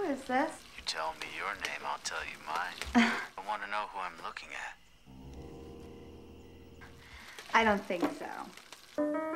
Who is this? You tell me your name, I'll tell you mine. I want to know who I'm looking at. I don't think so.